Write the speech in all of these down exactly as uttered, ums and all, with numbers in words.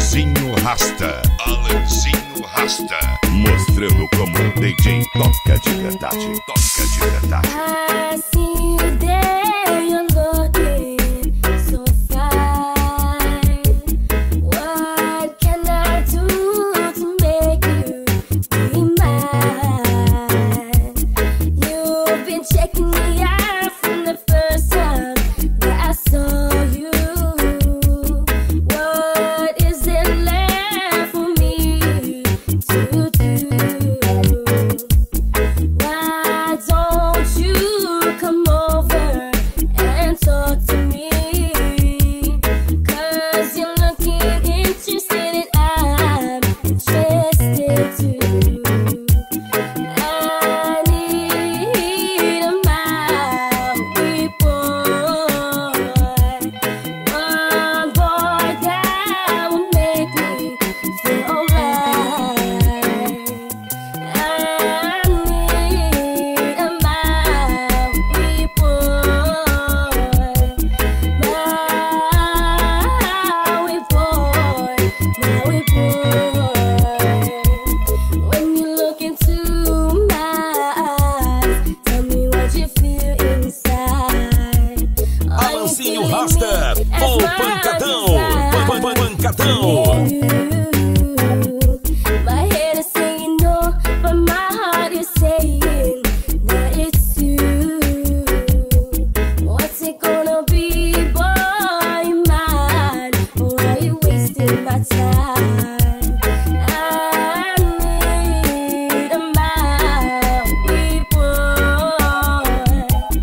Allanzinho Rasta. Allanzinho Rasta. Mostrando como um D J toca de verdade. Toca de verdade. I see you there, you're looking so fine. What can I do to make you be mine? You've been checking me out from the first time that I saw you. What is it left for me to do? Why don't you come over and talk to me? 'Cause you're looking interested and I'm interested too. I need a Maui boy, one boy that will make me feel alright. I need a Maui boy, Maui boy, Maui boy. When you look into my eyes, tell me what you feel inside. Are you Allanzinho feeling Rasta, me as o my pancadão, desire? pan- pan- pancadão. My head is saying no, but my heart is saying that it's you. What's it gonna be, boy, mine? Or are you wasting my time? I need a Maui boy,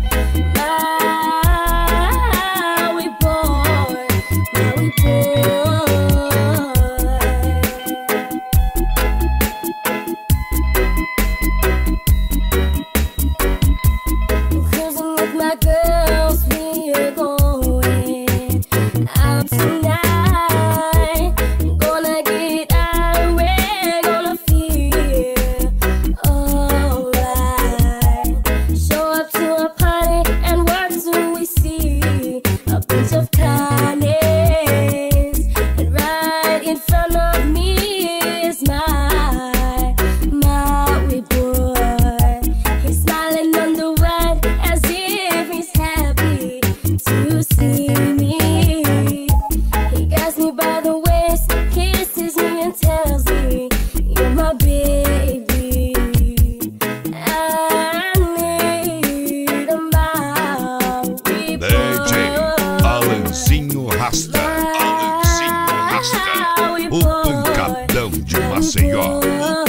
Maui boy, Maui boy. Cruising with my girls, we are going out tonight. Gonna get out, we're gonna feel alright. Show up to a party and what do we see? A bunch of collies. And right in front of me is my Maui boy. He's smiling on the right as if he's happy to see me. He grabs me by the waist, kisses me and tells me, you're my baby. I need a Maui D J Allanzinho Rasta. Allanzinho Rasta. O pancadão de Maceió.